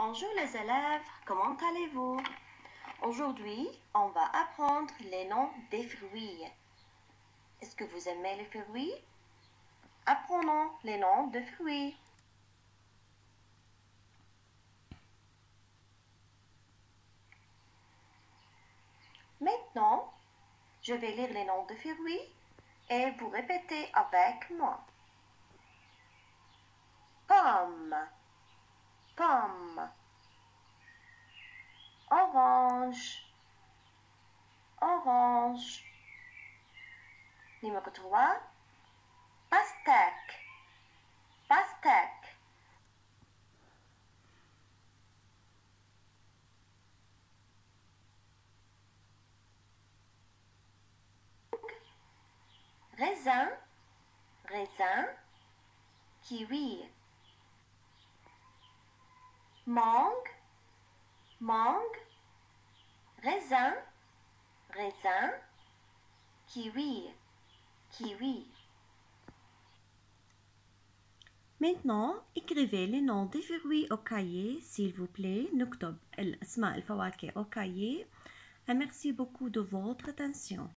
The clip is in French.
Bonjour les élèves, comment allez-vous? Aujourd'hui, on va apprendre les noms des fruits. Est-ce que vous aimez les fruits? Apprenons les noms de fruits. Maintenant, je vais lire les noms de fruits et vous répétez avec moi. Pomme, pomme. Orange, orange. Numéro 3, pastèque, pastèque. Raisin, raisin, kiwi. Mangue, mangue, raisin, raisin, kiwi, kiwi. Maintenant, écrivez les noms des fruits au cahier, s'il vous plaît. نكتب الأسماء الفواكه au cahier. Et merci beaucoup de votre attention.